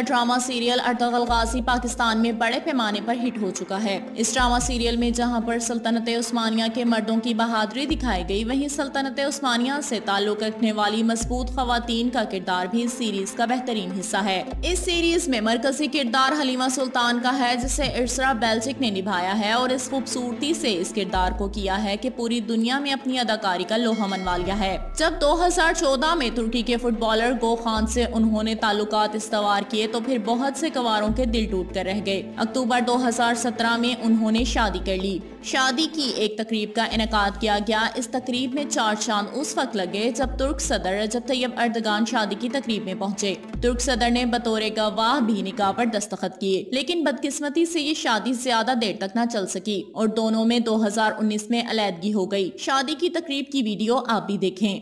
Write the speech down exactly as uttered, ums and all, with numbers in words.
Drama serial Ertugrul Ghazi Pakistan में बड़े पैमाने पर हिट हो चुका है। इस ड्रामा सीरियल में जहां पर सल्तनत उस्मानिया के मर्दों की बहादुरी दिखाई गई, वहीं सल्तनत उस्मानिया से ताल्लुक रखने वाली मजबूत खवातीन का किरदार भी इस सीरीज का बेहतरीन हिस्सा है। इस सीरीज में मरकजी किरदार हलीमा सुल्तान का है, जिसे इर्सरा बेल्जिक ने निभाया है और इस खूबसूरती से इस किरदार को किया है कि पूरी दुनिया में अपनी अदाकारी का लोहा मनवा लिया है। जब दो हजार चौदह में तुर्की के फुटबॉलर गो खान से उन्होंने ताल्लुकात इस्तवार किए तो फिर बहुत से गवारों के दिल टूट कर रह गए। अक्टूबर दो हजार सत्रह में उन्होंने शादी कर ली। शादी की एक तकरीब का इनेकाद किया गया। इस तकरीब में चार चांद उस वक्त लगे जब तुर्क सदर रजब तैयब अर्दगान शादी की तकरीब में पहुंचे। तुर्क सदर ने बतौर गवाह भी निकाह पर दस्तखत किए, लेकिन बदकिस्मती से ये शादी ज्यादा देर तक न चल सकी और दोनों में दो हजार उन्नीस में अलैदगी हो गई। शादी की तकरीब की वीडियो आप भी देखें।